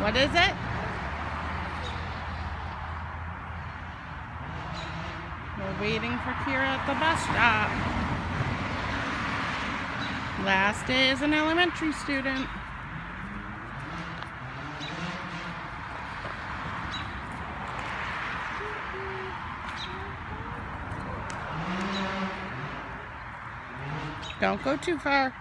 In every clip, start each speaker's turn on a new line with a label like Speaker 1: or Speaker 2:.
Speaker 1: What is it? We're waiting for Kira at the bus stop. Last day as an elementary student. Don't go too far.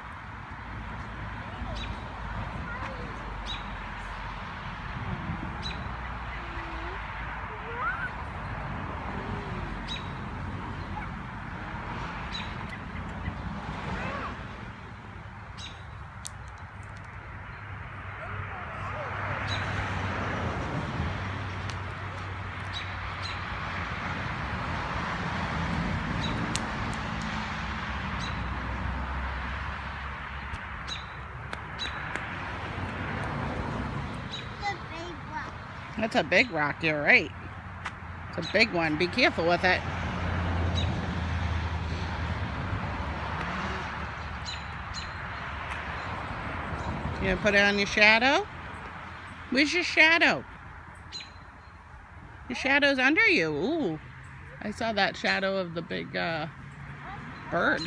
Speaker 1: That's a big rock, you're right. It's a big one. Be careful with it. You gonna put it on your shadow? Where's your shadow? Your shadow's under you. Ooh. I saw that shadow of the big bird.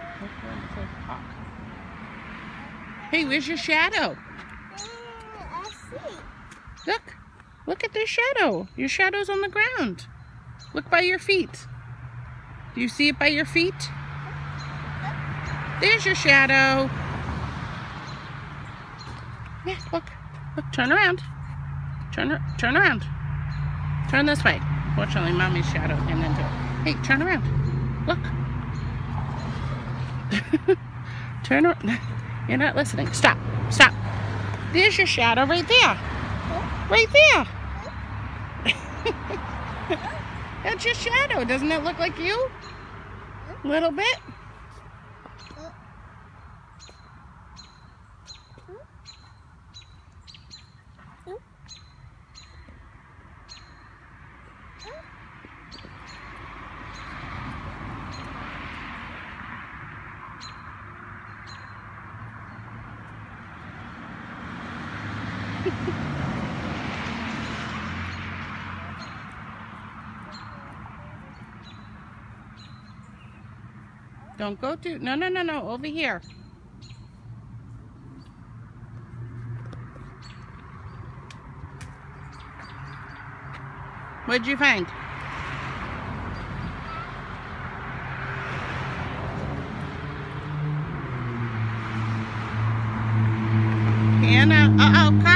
Speaker 1: Hey, where's your shadow?
Speaker 2: I see.
Speaker 1: Look. Look at this shadow. Your shadow's on the ground. Look by your feet. Do you see it by your feet? There's your shadow. Yeah, look. Look, turn around. Turn around. Turn this way. Fortunately, Mommy's shadow came into it. Hey, turn around. Look. Turn around. You're not listening. Stop. Stop. There's your shadow right there. Right there. That's your shadow. Doesn't it look like you? A little bit? Don't go to, no, over here. What'd you find? Hannah, uh-oh,